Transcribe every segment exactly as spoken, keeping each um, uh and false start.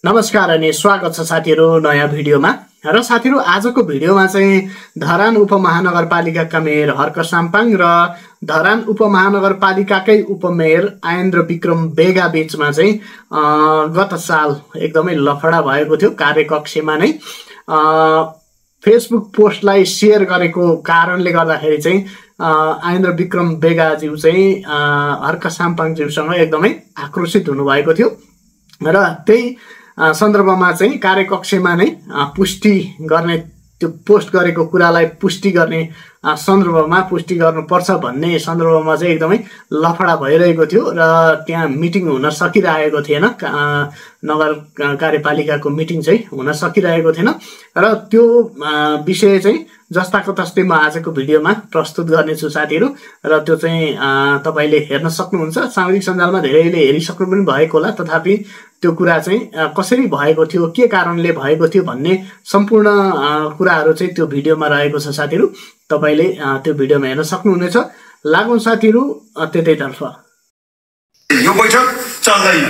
नमस्कार अनि स्वागत छ साथीहरु नयाँ भिडियोमा। र साथीहरु आजको भिडियोमा चाहिँ धरान उपमहानगरपालिकाका मेयर हर्क साम्पाङ र धरान उपमहानगरपालिकाकै उपमेयर आयेन्द्र विक्रम बेगा बीचमा चाहिँ गत साल एकदमै लफडा भएको थियो। कार्यकक्षमा नै फेसबुक पोस्टलाई शेयर गरेको कारणले गर्दाखेरि चाहिँ आयेन्द्र विक्रम बेगाज्यू चाहिँ हर्क साम्पाङज्यूसँग एकदमै आक्रोशित हुनुभएको थियो र त्यही सन्दर्भमा चाहिँ कार्यकक्षमा नै पुष्टि गर्ने त्यो पोस्ट गरेको कुरालाई पुष्टि गर्ने सन्दर्भमा पुष्टि गर्नुपर्छ भन्ने सन्दर्भमा चाहिँ एकदमै लफडा भइरहेको थियो र त्यहाँ मिटिङ हुन सकिरहेको थिएन। नगर कार्यपालिकाको मिटिङ चाहिँ हुन सकिरहेको थिएन र त्यो विषय चाहिँ जस्ताको तस्तै म आजको भिडियोमा प्रस्तुत गर्नेछु साथीहरु। र त्यो चाहिँ तपाईले हेर्न सक्नुहुन्छ। सामाजिक सञ्जालमा धेरैले हेरिसक्नु पनि भएको होला, तथापि त्यो कुरा चाहिँ कसरी भएको थियो, के कारणले भएको थियो भन्ने सम्पूर्ण कुराहरु चाहिँ त्यो भिडियोमा रहेको छ साथीहरु। तपाईले त्यो भिडियोमा हेर्न सक्नुहुनेछ। लागौं साथीहरु त्यतैतर्फ। यो बैठक चल्दैन,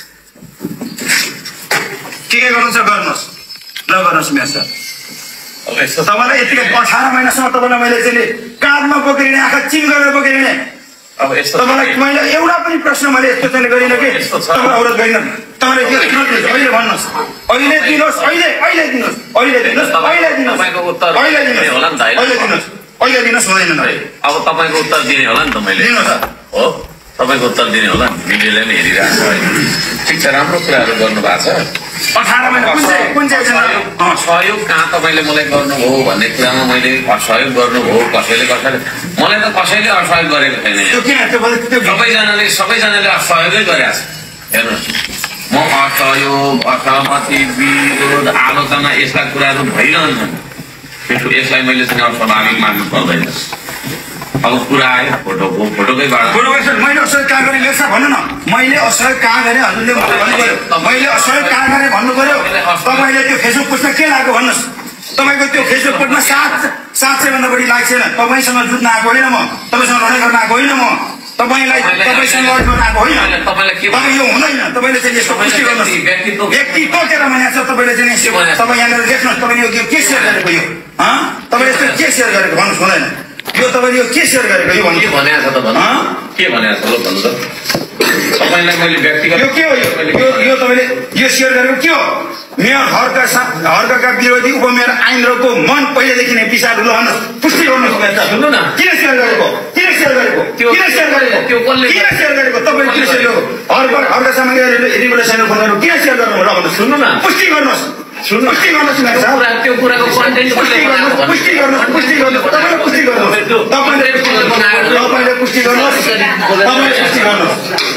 के के गर्नु छ गर्नुस्, नगर्नुस् मेयर सर। अब यस्तो तपाईलाई यतिकै अठार महिनासम्म तपाईलाई मैले चाहिँ काँधमा बोकेर आँखा चिम गरेर बोकेर अब यस्तो तपाईलाई मैले एउटा पनि प्रश्न मैले यस्तो चाहिँ गरिन के तपाईँ अवरोध गरिन। तपाईले के अहिले भन्नुस्, अहिले दिनुस्, अहिले अहिले दिनुस्, अहिले दिनुस्, अहिले दिनुस्, तपाईको उत्तर अहिले दिनुस् होला नि त। अहिले दिनुस्, अहिले दिनुस् हुँदैन नि। अब तपाईको उत्तर दिने होला नि त। मैले दिनु त हो, तपाईको उत्तर दिने होला नि। मिडियाले पनि हेरिरहेको छ है। ठिक छ, राम्रो कुराहरू गर्नु भएको छ। अठार महिना कुन चाहिँ कुन चाहिँ सहयोग कहाँ तपाईँले मलाई गर्नुभयो भन्ने कुरामा मैले असहयोग गर्नुभयो कसैले कसैले मलाई त कसैले असहयोग गरेको छैन। सबैजनाले सबैजनाले असहयोगै गरेको छ। हेर्नुहोस्, म असहयोग, असहमति, विरोध, आलोचना यस्ता कुराहरू भइरहन्छन्। यसलाई मैले चाहिँ अस्वाभाविक मान्नु पर्दैन। अब कुरा आयो फोटोको, फोटोकै बारेमा मैले असहयोग कहाँ गरेँ लेख्छ भन्नु न। मैले असहयोग कहाँ गरेँ हजुरले भन्नु पर्यो। मैले असहयोग कहाँ गरेँ भन्नु पर्यो। तपाईँले त्यो फेसबुक पोस्टमा के लाग्यो भन्नुहोस्। तपाईँको त्यो फेसबुक पोस्टमा सात सात सय भन्दा बढी लाइक छैन। तपाईँसँग जुत्न आएको होइन म, तपाईँसँग लडाइँ गर्न आएको होइन म, तपाईँलाई तपाईँसँग लड गर्न आएको होइन। तपाईँ यो हुँदैन। तपाईँले चाहिँ यस्तो पुष्टि गर्नुहोस्। व्यक्ति तोकेर भनेको छ तपाईँले चाहिँ। तपाईँ यहाँनिर लेख्नुहोस्, तपाईँले यो के सेयर गरेको यो तपाईँले यस्तो के सेयर गरेको भन्नुहोस्। हुँदैन यो तपाईले यो के सेयर गरेको यो भन्नु। के भनेको छ त भन्नु, के भनेको छ ल भन्नु त। तपाईलाई मैले व्यक्तिगत यो के हो, यो यो तपाईले यो सेयर गरेको के हो? मेयर हर्क हर्कका विरोधी उपमेयर आइन्द्रको मन पहिलेदेखि नै पिसाब ल भन्नुहोस्, पुष्टि गर्नुहोस्। सुन्नु न, किन सेयर गरेको, किन सेयर गरेको, किन सेयर गरेको, त्यो कसले किन सेयर गरेको, तपाईले किन सेयर गरेको? हर्क हर्कसँग रेगुलेसन फोन गरेको किन सेयर गर्नु ल भन्नुहोस्। सुन्नु न, पुष्टि गर्नुहोस्, सुन्नु पुष्टि गर्नुहोस् मेयर साहब। त्यो कुराको कन्टेन्ट पुष्टि गर्नुहोस्, पुष्टि गर्नुहोस्, पुष्टि गर्नुहोस्, तपाईले पुष्टि गर्नुहोस्, तपाईले तपाईले पुष्टि गर्नुहोस्, तपाईले पुष्टि गर्नुहोस्।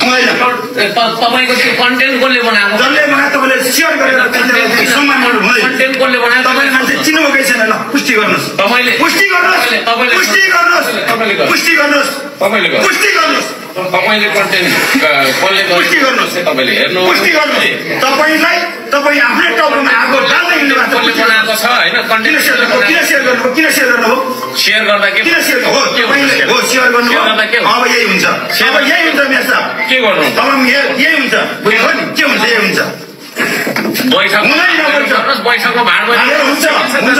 तपाईको त्यो कन्टेन्ट कसले बनाएको? जसले बनाए तपाईँले सेयर गरेर सम्मान गर्नु हुँदैन। कन्टेन्ट कसले बनाएको? तपाईँले मान्छे चिन्नुभएकै छैन। ल पुष्टि गर्नुहोस्, तपाईँले पुष्टि गर्नुहोस्, तपाईँले पुष्टि गर्नुहोस्, तपाईँले पुष्टि गर्नुहोस्, तपाईँले पुष्टि गर्नुहोस्, तपाईँले कन्टेन्ट कसले पुष्टि गर्नुहोस्, तपाईँले हेर्नु पुष्टि गर्नुहोस्। तपाईँलाई तपाईँ आफ्नै टाउकोमा आगो डाल्दै हिँड्नु भएको कसले बनाएको छ होइन? किन कन्टेन्ट सेयर गर्नुभयो, किन सेयर गर्नुभयो, किन सेयर गर्नुभयो, सेयर गर्दा के किन सेयर हो तपाईँले हो सेयर गर्नुभयो। अब यही हुन्छ, अब यही हुन्छ मेयर साहब, के गर्नु? अब यही हुन्छ, बुझ्यो नि के हुन्छ, यही हुन्छ। बैठक बैठकमा भाड हुन्छ हुन्छ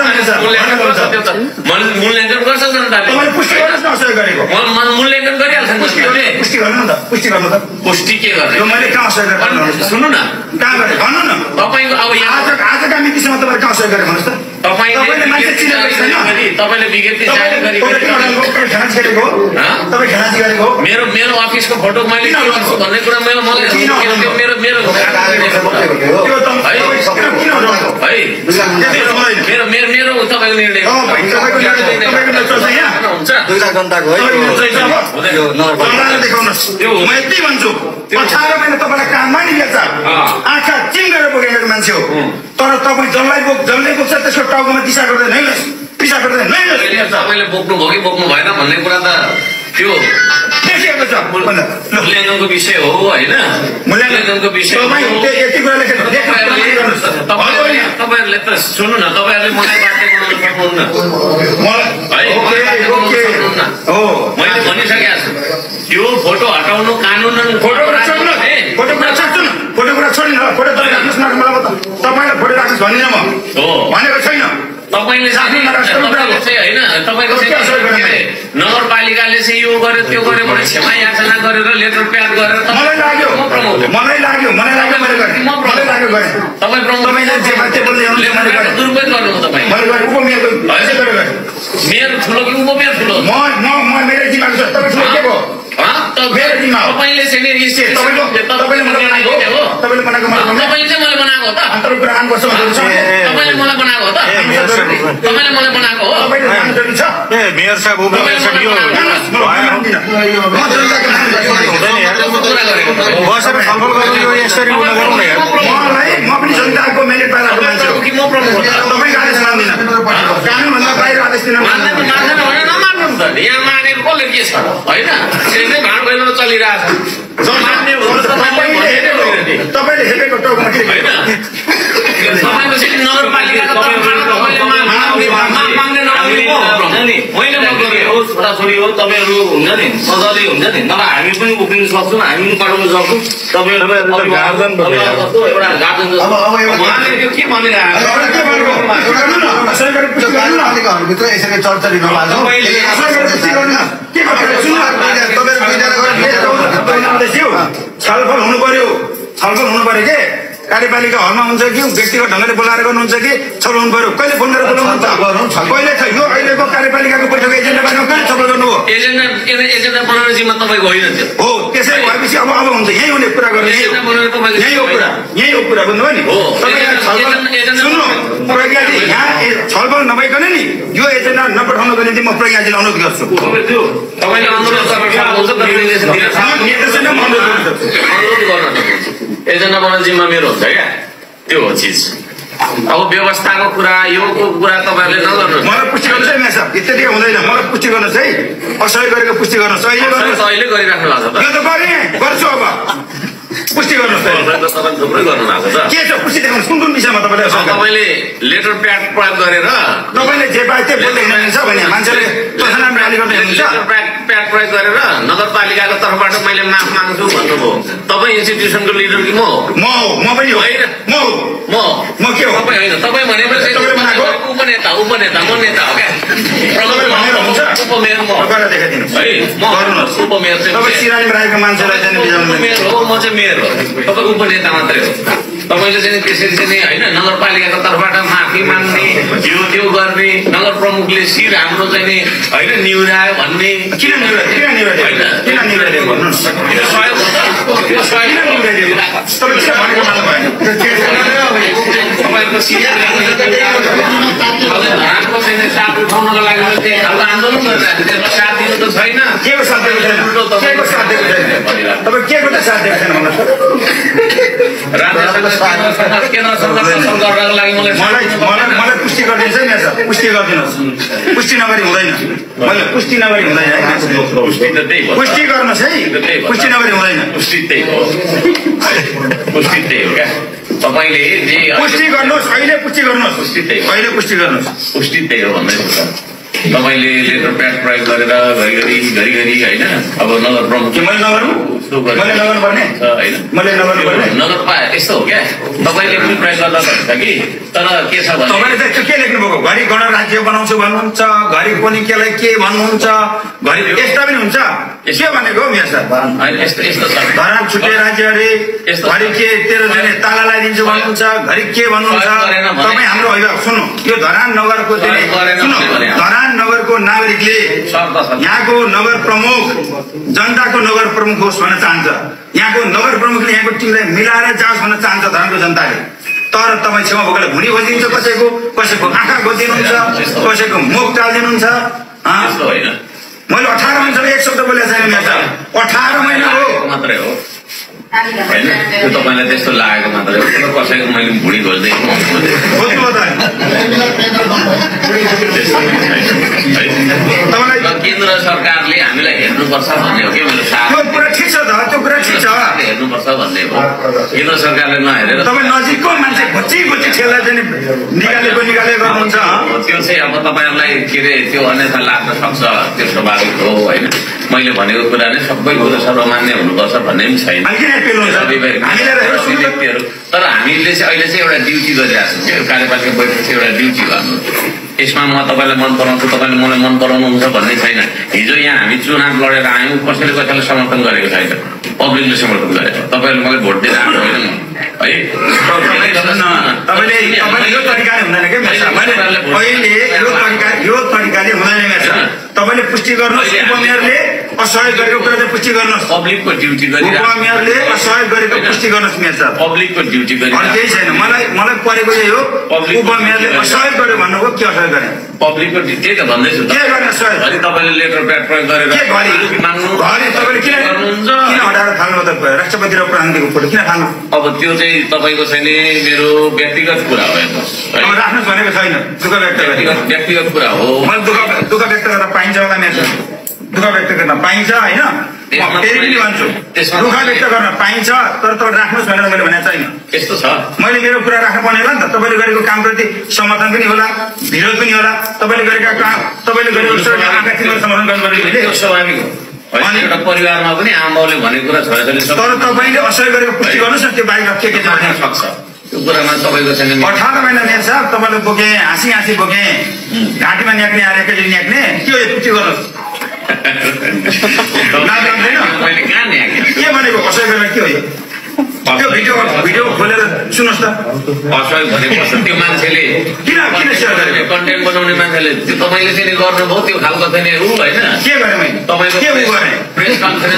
मूल्याङ्कन गर्छ जनताले। तपाईँले पुष्टि गर्नुहोस् न असहयोग गरेको। मूल्याङ्कन गरिहाल्छ पुष्टि पुष्टि गर्नु न त, पुष्टि गर्नु त। पुष्टि के गर्ने? यो मैले कहाँ असहयोग गरेँ सुन्नु न, कहाँ गरेँ भन्नु न। तपाईँको अब आज आजका मितिसम्म तपाईँले कहाँ असहयोग गरेँ भन्नुहोस् त। तपाईँले मान्छे चिनेको छैन। तपाईँले विज्ञप्ति जारी गरी खेलाची गरेको तपाईँ खेलाची गरेको मेरो मेरो अफिसको फोटो मैले के गर्छु भन्ने कुरा मेरो मलाई मेरो मेरो मेरो मेरो मेरो तपाईँको निर्णय हुन्छ। दुईटा जनताको है देखाउनुहोस्। म यति भन्छु, अठार महिना तपाईँलाई काममा नि ल्यान्छ, आँखा चिम गरेर बोकेको मान्छे हो। तर तपाईँ जसलाई बोक जसले बोक्छ त्यसको टाउकोमा दिशा गर्दैन है, पिसा गर्दैन है। तपाईँले बोक्नु भयो कि बोक्नु भएन भन्ने कुरा त त्यो देखिएको छ। मूल्याङ्कनको विषय हो होइन, मूल्याङ्कनको विषय हो। यति कुरा लेखेर तपाईँहरूले त सुन्नु न, तपाईँहरूले मलाई बाध्य बनाउनु सक्नुहुन्न है। मैले भनिसकेको छु यो फोटो हटाउनु कानुन फोटो छोड्नु, फोटो छोड्नु, फोटो छोड्नु, फोटो तपाईँ राख्नुहोस् न मलाई त। गर्नुहोस् भन्दिनँ म भनेको छैन तपाईँले चाहिँ होइन तपाईँको नगरपालिकाले चाहिँ यो गर्यो त्यो गर्यो भने क्षमा याचना गरेर लेटर प्याड गरेर मलाई लाग्यो मलाई लाग्यो मलाई लाग्यो मैले गरेँ मलाई लाग्यो गरेँ तपाईँ तपाईँले जे मान्छे बोल्दै हुनुहुन्छ मैले गरेँ दुरुपयोग गर्नु हो तपाईँ मैले गरेँ उपमेयरको हैसियत गरेर गरेँ मेयर ठुलो कि उपमेयर ठुलो म म म मेरो जिम्माको छ तपाईँ ठुलो के भयो मेरो जिम्मा हो तपाईँले चाहिँ तपाईँले मलाई बनाएको हो तपाईँले बनाएको मलाई तपाईँले चाहिँ मलाई बनाएको हो त अन्तर कुरा आउनुपर्छ तपाईँले मलाई बनाएको हो त तपाईँले मलाई बनाएको हो तपाईँले नाम जरुरी छ ए मेयर साहब उपमेयर साहब यो म जनताको नाम बसेर छलफल गर्नु यो यसरी हुन गरौँ न यार मलाई म पनि जनताको म्यान्डेट पाएको मान्छे हो कि म प्रमुख हो त तपाईँको आदेश मान्दिनँ कानुनभन्दा बाहिर आदेश दिन मान्दैन मान्दैन भने नमान्नु नि त यहाँ मानेको कसले के छ होइन यसरी नै भाँड भैलो चलिरहेछ मान्ने हो त तपाईँले हेपेको टाउकोमा के होइन तपाईँको चाहिँ नगरपालिकाको तर्फबाट तपाईँले माग्ने नमाग्ने को हो मैले नगरेँ हो छोराछोरी हो तपाईँहरू हुन्छ नि मजाले हुन्छ नि नभए हामी पनि उफ्रिन सक्छौँ हामी पनि पठाउन सक्छौँ तपाईँहरू एउटा गार्जन उहाँले त्यो के भित्र यसरी चर्चा लिनु छलफल हुनु पर्यो छलफल हुनु पर्यो के कार्यपालिका हलमा हुन्छ कि व्यक्तिगत ढङ्गले बोलाएर गर्नुहुन्छ कि छलफल हुनु पर्यो कहिले फोन गरेर बोलाउनुहुन्छ कहिले छ यो अहिलेको कार्यपालिकाको बैठक एजेन्डा बारेमा कहिले छलफल गर्नु हो एजेन्डा एजेन्डा बनाउने जिम्मा तपाईँको होइन त्यो हो त्यसै भएपछि अब अब हुन्छ यही हुने कुरा गर्ने यही हो कुरा यही हो कुरा बुझ्नुभयो नि सुन्नु प्रज्ञाजी यहाँ छलफल नभइकन नि यो एजेन्डा नपठाउनको निम्ति म प्रज्ञाजीलाई अनुरोध गर्छु तपाईँले अनुरोध एजेन्डा बनाउने जिम्मा मेरो हुन्छ क्या त्यो हो चिज अब व्यवस्थाको कुरा योको कुरा तपाईँहरूले नगर्नुहोस् मलाई पुष्टि गर्नुहोस् है म्याम साहब यति हुँदैन मलाई पुष्टि गर्नुहोस् है असहयोग गरेको पुष्टि गर्नुहोस् अहिले गर्नुहोस् अहिले गरिराख्नु भएको छ यो त गरेँ गर्छु अब पुष्टि गर्नुहोस् तपाईँ थुप्रै गर्नु भएको छ के छ पुष्टि देखाउनुहोस् कुन कुन विषयमा तपाईँले तपाईँले लेटर प्याड प्रयोग गरेर तपाईँले जे पाए त्यो बोल्दै हिँड्नुहुन्छ भने मान्छेले तथानाम र्याली गर्दै हिँड्नुहुन्छ लेटर प्याड प्याड प्रयोग गरेर नगरपालिकाको तर्फबाट मैले माफ माग्छु भन्नुभयो तपाईँ इन्स्टिट्युसनको लिडर कि म हो म हो म पनि होइन म हो म म के हो तपाईँ होइन तपाईँ भनेपछि उपनेता उपनेता म नेता हो क्या उपमेयर म गरेर देखाइदिनुहोस् है म गर्नुहोस् उपमेयर चाहिँ तपाईँ सिरानीमा राखेको मान्छेलाई चाहिँ बिजाउनु उपमेयर हो म चाहिँ मेयर हो तपाईँ उपनेता मात्रै हो तपाईँले चाहिँ त्यसरी चाहिँ होइन नगरपालिकाको तर्फबाट माफी माग्ने यो त्यो गर्ने नगर प्रमुखले शिर हाम्रो चाहिँ नि होइन निहुरायो भन्ने किन निहुरा किन निहुरा किन निहुरा भन्नुहोस् त्यो सहयोग हो त त्यो सहयोग तपाईँ किन भनेको मान्नु भएन तपाईँको सिनियर धरानको चाहिँ साथ उठाउनको लागि खालको आन्दोलन गरिरहेको थियो साथ दिनु त छैन के को साथ दिएको छैन के को साथ दिएको छैन तपाईँ के को त साथ दिएको छैन भन्नुहोस् राज्य सरकार केन्द्र सरकारसँग गर्नको लागि मलाई मलाई मलाई मलाई पुष्टि गरिदिनुहोस् है म्याम पुष्टि गरिदिनुहोस् पुष्टि नगरी हुँदैन मैले पुष्टि नगरी हुँदैन है पुष्टि त त्यही हो पुष्टि गर्नुहोस् है पुष्टि नगरी हुँदैन पुष्टि त्यही हो पुष्टि त्यही हो क्या तपाईँले जे पुष्टि गर्नुहोस् अहिले पुष्टि गर्नुहोस् पुष्टि त्यही हो अहिले पुष्टि गर्नुहोस् पुष्टि त्यही हो भन्दैछु तपाईँले लेटर प्याड प्रयोग गरेर घरिघरि घरिघरि होइन अब नगर प्रमुख के मैले नगर्नु मैले नगर्नुपर्ने होइन मैले नगर्नुपर्ने नगर पा यस्तो हो क्या तपाईँले पनि प्रयोग गर्दा हुन्छ कि तर के छ भने तपाईँले त के लेख्नुभएको घरि गणराज्य बनाउँछु भन्नुहुन्छ घरि पनि केलाई के भन्नुहुन्छ घरि यस्ता पनि हुन्छ के भनेको हो मेरो साथ यस्तो यस्तो छ धरान छुट्टै राज्य अरे घरि के तेरो जाने ताला लगाइदिन्छु भन्नुहुन्छ घरि के भन्नुहुन्छ तपाईँ हाम्रो अभिभावक सुन्नु यो धरान नगरको सुन्नु धरान नगरको नागरिकले यहाँको नगर प्रमुख जनताको नगर प्रमुख होस् भन्न चाहन्छ यहाँको नगर प्रमुखले यहाँको टिमलाई मिलाएर जाओस् भन्न चाहन्छ धरानको जनताले तर तपाईँ छेउमा भएकोलाई भुँडी खोजिदिन्छ कसैको कसैको आँखा खोजिदिनुहुन्छ कसैको मुख टालिदिनुहुन्छ मैले अठार महिनासम्म एक शब्द बोलेको छैन मेरो अठार महिना हो मात्रै हो होइन त्यो तपाईँलाई त्यस्तो लागेको मात्रै हो कसैको मैले भुँडी खोज्दै केन्द्र सरकारले हामीलाई हेर्नुपर्छ भन्ने हो कि मेरो साथ कुरा ठिक छ त त्यो कुरा ठिक छ हेर्नुपर्छ भन्ने हो केन्द्र सरकारले नहेरेर तपाईँ नजिकको मान्छे घुच्ची घुच्ची ठेला चाहिँ निकालेको निकाले गर्नुहुन्छ त्यो चाहिँ अब तपाईँहरूलाई के अरे त्यो अन्यथा लाग्न सक्छ त्यो स्वाभाविक हो होइन मैले भनेको कुरा नै सबै कुरो सर्वमान्य हुनुपर्छ भन्ने पनि छैन व्यक्तिहरू तर हामीले चाहिँ अहिले चाहिँ एउटा ड्युटी गरिरहेको छौँ क्या कार्यपालिका बैठक चाहिँ एउटा ड्युटी गर्नु यसमा म तपाईँलाई मन पराउँछु तपाईँले मलाई मन पराउनुहुन्छ भन्ने छैन हिजो यहाँ हामी चुनाव लडेर आयौँ कसैले कसैलाई समर्थन गरेको छैन पब्लिकले समर्थन गरेको तपाईँले मलाई भोट दिएर आएको होइन है तपाईँले तपाईँले यो तरिकाले हुँदैन क्या अहिले यो तरिका यो तरिकाले हुँदैन मेसा तपाईँले पुष्टि गर्नुहोस् उपमेयरले असहयोग गरेको कुरा चाहिँ पुष्टि गर्नुहोस् पब्लिकको ड्युटी गरेर उपमेयरले असहयोग गरेको पुष्टि गर्नुहोस् मेयर साहब पब्लिकको ड्युटी गरेर केही छैन मलाई मलाई परेको चाहिँ हो उपमेयरले असहयोग गर्यो भन्नुभयो के असहयोग गरे पब्लिकको त्यही त भन्दैछु के गर्ने सहयोग अनि तपाईँले लेटर प्याड प्रयोग गरेर के घरि माग्नु घरि तपाईँले किन गर्नुहुन्छ किन हटाएर फाल्नु त राष्ट्रपति र प्रधानमन्त्रीको फोटो किन फाल्नु अब त्यो चाहिँ तपाईँको चाहिँ नि मेरो व्यक्तिगत कुरा हो हेर्नुहोस् राख्नुहोस् भनेको छैन दुःख व्यक्त व्यक्तिगत व्यक्तिगत कुरा हो मैले दुःख दुःख व्यक्त गरेर पाइन्छ होला मेरो दुःख व्यक्त गर्न पाइन्छ होइन फेरि पनि भन्छु दुःख व्यक्त गर्न पाइन्छ तर तपाईँ राख्नुहोस् भनेर मैले भनेको छैन यस्तो छ मैले मेरो कुरा राख्नु पर्ने होला नि त तपाईँले गरेको कामप्रति समर्थन पनि होला विरोध पनि होला तपाईँले गरेका काम तपाईँले गरेको आकाङ्क्षाको समर्थन गर्नु स्वाभाविक हो अनि एउटा परिवारमा पनि आमाबाउले भनेको कुरा छोराछोरीले तर तपाईँले असहयोग गरेको पुष्टि गर्नुहोस् न त्यो बाहेक के के चाहिँ सक्छ त्यो कुरामा तपाईँको छैन अठार महिना मेयर साहब तपाईँले बोकेँ हाँसी हाँसी बोकेँ घाँटीमा न्याक्ने आएर एकैचोटि न्याक्ने त्यो पुष्टि गर्नुहोस् के भनेको असहयोग गरेर के हो त्यो भिडियो भिडियो खोलेर सुन्नुहोस् त असहयोग भनेको त्यो मान्छेले किन किन सेयर गरेको कन्टेन्ट बनाउने मान्छेले त्यो तपाईँले चाहिँ गर्नुभयो त्यो खालको चाहिँ ऊ होइन के गरेँ मैले तपाईँको के ऊ गरेँ प्रेस कन्फरेन्स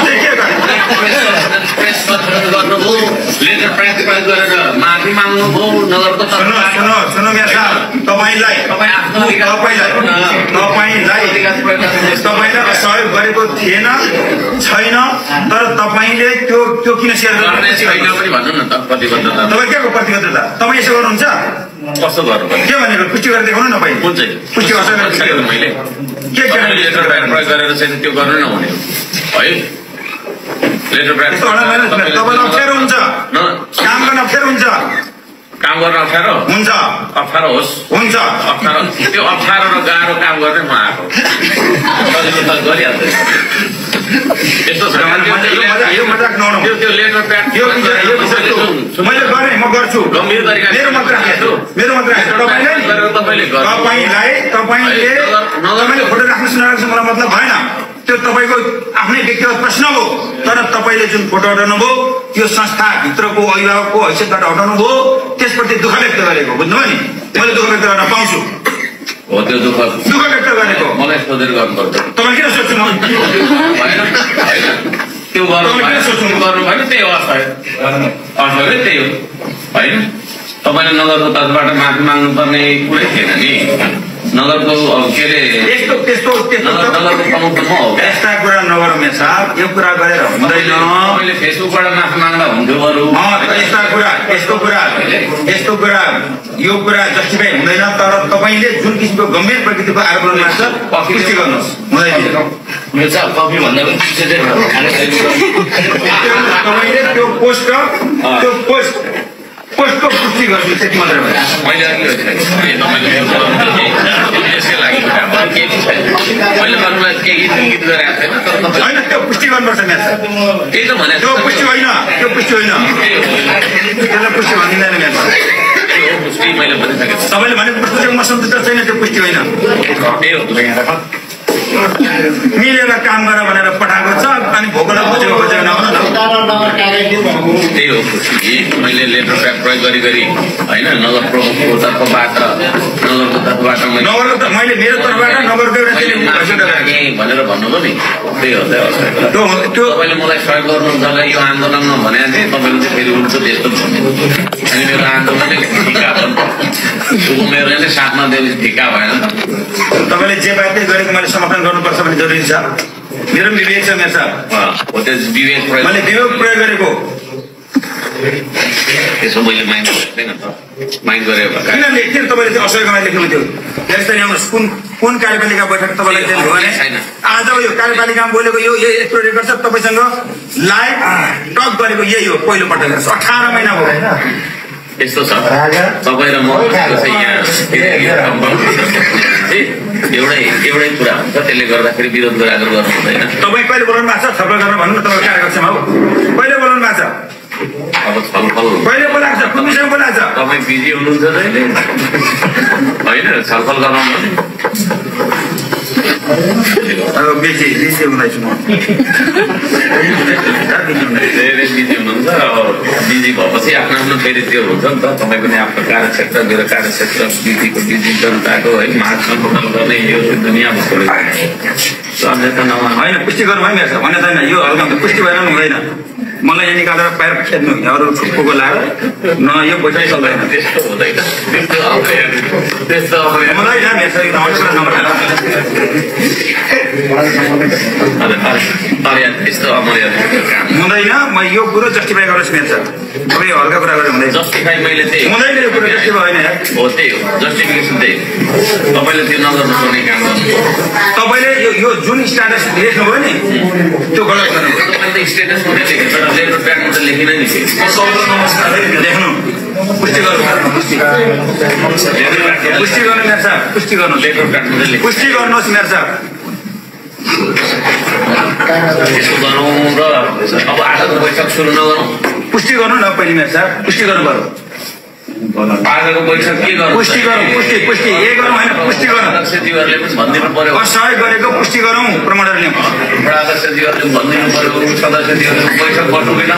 प्रेस कन्फरेन्स गर्नुभयो लेटर प्रेस गरेर माफी माग्नुभयो नगरको सुन्नु सुन्नु मेरो साहब तपाईँलाई तपाईँ आफ्नो तपाईँलाई तपाईँलाई तपाईँलाई सहयोग गरेको थिएन छैन तर तपाईँले त्यो त्यो किन सेयर गर्नु पनि भन्नु न त प्रतिबद्धता तपाईँ के को प्रतिबद्धता तपाईँ यसो गर्नुहुन्छ कस्तो गर्नु के भनेको पुष्टि गरेर देखाउनु न तपाईँ कुन चाहिँ पुष्टि गर्छ मैले के लेटर प्याड प्रयोग गरेर चाहिँ त्यो गर्नु नहुने है लेटर प्याड तपाईँलाई अप्ठ्यारो हुन्छ काम गर्न अप्ठ्यारो हुन्छ काम गर्न अप्ठ्यारो हुन्छ अप्ठ्यारो होस् हुन्छ अप्ठ्यारो त्यो अप्ठ्यारो र गाह्रो काम गर्ने म आएको सजिलो त गरिहाल्दैन यस्तो छ यो मजाक नहुनु त्यो लेटर प्याड मैले गरेँ म गर्छु गम्भीर तरिकाले मेरो मात्र राख्छु मेरो मात्र राख्छु तपाईँले तपाईँलाई तपाईँले तपाईँले फोटो राख्नुहोस् नराख्नुहोस् मलाई मतलब भएन त्यो तपाईँको आफ्नै व्यक्तिगत प्रश्न हो तर तपाईँले जुन फोटो हटाउनु भयो त्यो संस्थाभित्रको अभिभावकको हैसियतबाट हटाउनु भयो त्यसप्रति दुःख व्यक्त गरेको बुझ्नुभयो नि मैले दुःख व्यक्त गर्न पाउँछु हो त्यो दुःख दुःख व्यक्त गरेको मलाई सोधेर गर्नुपर्छ तपाईँ किन सोच्नु त्यो गर्नु गर्नु भएन त्यही हो असहयोग असहयोग त्यही हो होइन तपाईँले नगरको तर्फबाट माफी माग्नुपर्ने कुरै थिएन नि नगरको के अरे यस्तो त्यस्तो नगरको प्रमुख म हो यस्ता कुरा नगर मेयर साहब यो कुरा गरेर हुँदैन मैले फेसबुकबाट माफी माग्दा हुन्थ्यो बरु यस्ता कुरा यस्तो कुरा यस्तो कुरा यो कुरा जस्टिफाई हुँदैन तर तपाईँले जुन किसिमको गम्भीर प्रकृतिको आरोप लाग्छ पुष्टि गर्नुहोस् हुँदैन मेयर साहब कफी भन्दा पनि तपाईँले त्यो पोस्ट त्यो पोस्ट पोस्टको पुष्टि गर्नु त्यति मात्रै मैले यसकै लागि मैले गर्नुलाई केही गीत गीत गरेको छैन तर होइन त्यो पुष्टि गर्नुपर्छ मेयर साहब त्यही त भने त्यो पुष्टि होइन त्यो पुष्टि होइन त्यसलाई पुष्टि भनिँदैन मेयर साहब पुष्टि मैले भनिसकेको तपाईँले भनेको पुष्टि म सन्तुष्ट छैन त्यो पुष्टि होइन त्यही हो मिलेर काम गर भनेर पठाएको छ अनि भोकला खोजेको खोजेको नआउनु त्यही हो मैले लेटर प्याड प्रयोग गरी गरी होइन नगर प्रमुखको तर्फबाट नगरको तर्फबाट नगरको मैले मेरो तर्फबाट नगरको एउटा भनेर भन्नुभयो नि त्यही हो त्यो तपाईँले मलाई सहयोग गर्नुहुन्छ होला यो आन्दोलनमा भनेको थिएँ तपाईँले चाहिँ फेरि उल्टो त्यस्तो भन्नु अनि मेरो आन्दोलनले ठिका भयो मेरो चाहिँ साथमा दिएपछि ठिका भएन तपाईँले जे बाध्य गरेको मैले समर्थन गर्नुपर्छ भन्ने जरुरी छ मेरो विवेक छ मेरो साहब मैले विवेक प्रयोग गरेको त्यसो मैले माइन्ड गर्दैन त माइन्ड गरेर किन लेख्थ्यो तपाईँले त्यो असहयोगमा लेख्नु थियो यसरी आउनुहोस् कुन कुन कार्यपालिका बैठक तपाईँलाई दिनु भने आज यो कार्यपालिकामा बोलेको यो यस्तो रेकर्ड छ तपाईँसँग लाइभ टक गरेको यही हो पहिलोपटक अठार महिना भयो यस्तो छ तपाईँ र म एउटै एउटै कुरा हुन्छ त्यसले गर्दाखेरि विरोध गरेर गर्नु हुँदैन तपाईँ कहिले बोलाउनु भएको छ छलफल गर्न भन्नु तपाईँ कार्यकक्षमा हो कहिले बोलाउनु भएको छ अब छलफल कहिले बोलाएको छ कुन विषयमा बोलाएको छ तपाईँ बिजी हुनुहुन्छ जहिले होइन छलफल गराउनु अब बिजी बिजी हुँदैछु म धेरै बिजी हुनुहुन्छ अब बिजी भएपछि आफ्नो आफ्नो फेरि त्यो हुन्छ नि त तपाईँ पनि आफ्नो कार्यक्षेत्र मेरो कार्यक्षेत्र बिजीको बिजी जनताको है माग सम्बोधन गर्ने यो दुनियाँमा छोडेको अन्य त नभए होइन पुष्टि गर्नु भयो मेरो भने छैन यो हल्का पुष्टि भएर पनि हुँदैन मलाई यहाँ निकालेर पैर खेद्नु अरू ठुक्को लाएर न यो पैसा चल्दैन त्यस्तो हुँदैन त्यस्तो त्यस्तो मलाई यहाँ मेरो त्यस्तो अमर्यादा हुँदैन म यो कुरो जस्टिफाई गर्नुहोस् मेरो सर तपाईँ हल्का कुरा गरेर हुँदैन जस्टिफाई मैले त्यही हुँदैन यो कुरो जस्टिफाई होइन हो त्यही हो जस्टिफिकेसन त्यही तपाईँले त्यो नगर्नु पर्ने काम गर्नु तपाईँले यो यो जुन स्ट्याटस लेख्नुभयो नि त्यो गलत गर्नुभयो तपाईँले स्टेटस पनि लेखेँ तर लेटर प्याडमा त लेखिनै नि लेख्नु पुष्टि गर्नु पुष्टि पुष्टि गर्नु मेरो साहब पुष्टि गर्नु लेटर प्याडमा पुष्टि गर्नुहोस् मेरो साहब त्यसो गरौँ र अब आजको बैठक सुरु नगरौँ पुष्टि गर्नु न पहिले मेरो साहब पुष्टि गर्नु पर्यो आजको बैठक के गर्नु पुष्टि गरौँ पुष्टि पुष्टि ए गरौँ होइन पुष्टि गरौँ अध्यक्षज्यूहरूले पनि भनिदिनु पर्यो असहयोग गरेको पुष्टि गरौँ प्रमाणहरू ल्याउँ अध्यक्षज्यूहरूले भनिदिनु पर्यो सदस्यज्यूहरूले बैठक बस्नुहुँदैन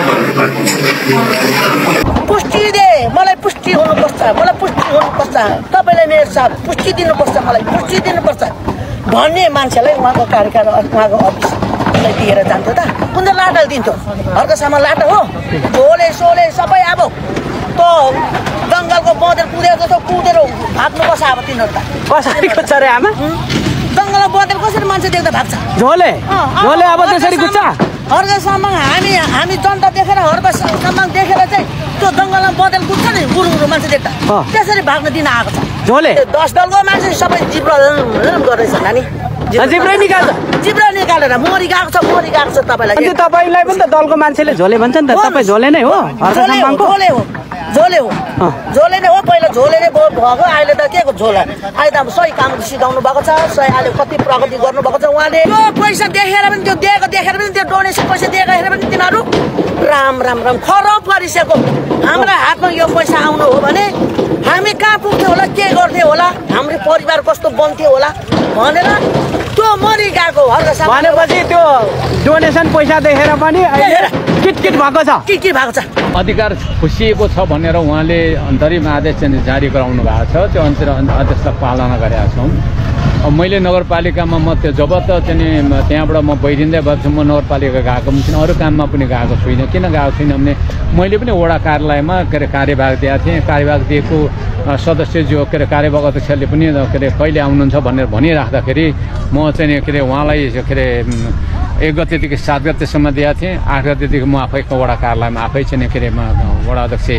पुष्टि दे मलाई पुष्टि हुनुपर्छ मलाई पुष्टि हुनुपर्छ तपाईँले मेरो साथ पुष्टि दिनुपर्छ मलाई पुष्टि दिनुपर्छ भन्ने मान्छेलाई उहाँको कार्यकाल उहाँको अफिसलाई दिएर जान्थ्यो त कुन चाहिँ लाटाले दिन्थ्यो अर्कोसम्म लाटा हो झोले सोले सबै अब त जङ्गलको बँदेर कुदेर जस्तो कुदेर भाग्नु पर्छ अब तिनीहरू त कसरी छ रे आमा जङ्गलमा बँदेर कसरी मान्छे देख्दा भाग्छ झोले झोले अब त्यसरी गुच्छ हर्कसम्म हामी हामी जनता देखेर हर्कसम्म देखेर चाहिँ त्यो जङ्गलमा बँदेर कुद्छ नि गुरु गुरु मान्छे देख्दा त्यसरी भाग्न दिन आएको छ झोले दस दलको मान्छे सबै जिब्रो गर्दैछ नानी जिब्रो निकाल्छ जिब्रो निकालेर मोरी गएको छ मोरी गएको छ तपाईँलाई तपाईँलाई पनि त दलको मान्छेले झोले भन्छ नि त तपाईँ झोले नै हो झोले हो झोले हो झोले हो झोले नै हो पहिला झोले नै भएको अहिले त के को झोला अहिले त अब सही काम सिकाउनु भएको छ सही अहिले कति प्रगति गर्नुभएको छ उहाँले त्यो पैसा देखेर पनि त्यो दिएको देखेर पनि त्यो डोनेसन पैसा दिएको हेरेर पनि तिनीहरू राम राम राम खराब गरिसकेको हाम्रो हातमा यो पैसा आउनु हो भने हामी कहाँ पुग्थ्यो होला के गर्थ्यो होला हाम्रो परिवार कस्तो बन्थ्यो होला भनेर त्यो मरि गएको हर्कसम्म भनेपछि त्यो डोनेसन पैसा देखेर पनि किटकिट भएको छ किटकिट भएको छ अधिकार खुसिएको छ भनेर उहाँले अन्तरिम आदेश चाहिँ जारी गराउनु भएको छ त्यो अनुसार आदेश पालना गरेका छौँ अब मैले नगरपालिकामा म त्यो जब त चाहिँ त्यहाँबाट म बहिरिँदै भएपछि म नगरपालिका गएको पनि छैन अरू काममा पनि गएको छुइनँ किन गएको छुइनँ भने मैले पनि वडा कार्यालयमा के अरे कार्यभाग दिएको थिएँ कार्यभाग दिएको सदस्य जो के अरे कार्यभाग अध्यक्षले पनि के अरे कहिले आउनुहुन्छ भनेर भनिराख्दाखेरि म चाहिँ के अरे उहाँलाई के अरे एक गतेदेखि सात गतेसम्म दिएको थिएँ आठ गतेदेखि म आफै वडा कार्यालयमा आफै चाहिँ के अरे म वडा अध्यक्ष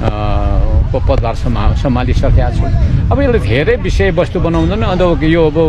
को पदभार सम्हा सम्हालिसकेका छु अब यसले धेरै विषयवस्तु बनाउँदैन अन्त यो अब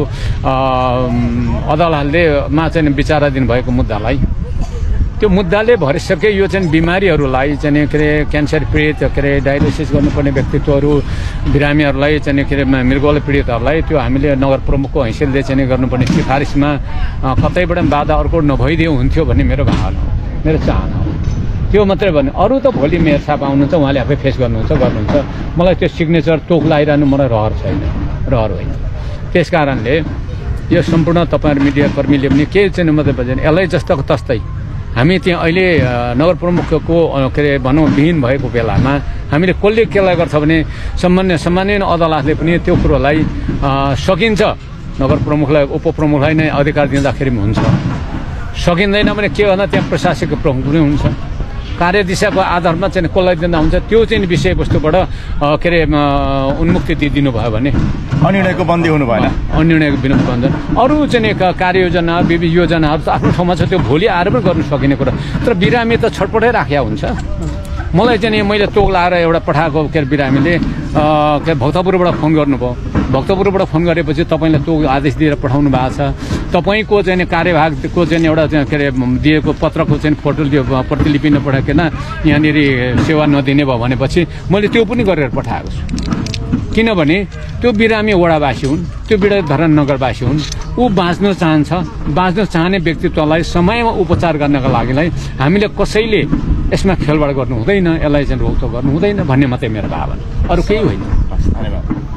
अदालतले मा चाहिँ विचाराधीन भएको मुद्दालाई त्यो मुद्दाले भरिसके यो चाहिँ बिमारीहरूलाई चाहिँ के अरे क्यान्सर पीडित के अरे डायलिसिस गर्नुपर्ने व्यक्तित्वहरू बिरामीहरूलाई चाहिँ के अरे मृगौला पीडितहरूलाई त्यो हामीले नगर प्रमुखको हैसियतले चाहिँ गर्नुपर्ने सिफारिसमा कतैबाट बाधा अर्को नभइदियो हुन्थ्यो भन्ने मेरो भावना हो मेरो चाहना हो त्यो मात्रै भने अरू त भोलि मेयर साहब आउनुहुन्छ उहाँले आफै फेस गर्नुहुन्छ गर्नुहुन्छ मलाई त्यो सिग्नेचर तोक लगाइरहनु मलाई रहर छैन रहर होइन त्यस कारणले यो सम्पूर्ण तपाईँहरू मिडियाकर्मीले पनि केही चाहिँ मतलब भएन यसलाई जस्तोको तस्तै हामी त्यहाँ अहिले नगर प्रमुखको के अरे भनौँ विहीन भएको बेलामा हामीले कसले केलाई गर्छ भने सामान्य सामान्य अदालतले पनि त्यो कुरोलाई सकिन्छ नगर प्रमुखलाई उपप्रमुखलाई नै अधिकार दिँदाखेरि पनि हुन्छ सकिँदैन भने के भन्दा त्यहाँ प्रशासकीय प्रमुख पनि हुन्छ कार्यदिशाको आधारमा चाहिँ कसलाई दिँदा हुन्छ त्यो चाहिँ विषयवस्तुबाट के अरे उन्मुक्ति दिइदिनु भयो भने अनिर्णयको बन्दी हुनु भएन अनिर्णयको विनोद बन्धन अरू चाहिँ कार्ययोजना विविध योजनाहरू त आफ्नो ठाउँमा छ त्यो भोलि आएर पनि गर्नु सकिने कुरा तर बिरामी त छटपटै राखेका हुन्छ मलाई चाहिँ मैले तोक लाएर एउटा पठाएको के अरे बिरामीले के भक्तपुरबाट फोन गर्नुभयो। भक्तपुरबाट फोन गरेपछि तपाईँले तोक आदेश दिएर पठाउनु भएको छ, तपाईँको चाहिँ कार्यभागको चाहिँ एउटा के अरे दिएको पत्रको चाहिँ फोटो प्रतिलिपि नपठाइकन यहाँनिर सेवा नदिने भयो भनेपछि मैले त्यो पनि गरेर पठाएको छु। किनभने त्यो बिरामी वडावासी हुन्, त्यो बिडाधरण नगरवासी हुन्, ऊ बाँच्न चाहन्छ। बाँच्न चाहने व्यक्तित्वलाई समयमा उपचार गर्नका लागिलाई हामीले कसैले यसमा खेलबाड गर्नु हुँदैन, यसलाई चाहिँ रोकटोक गर्नु हुँदैन भन्ने मात्रै मेरो भावना, अरू केही होइन। धन्यवाद।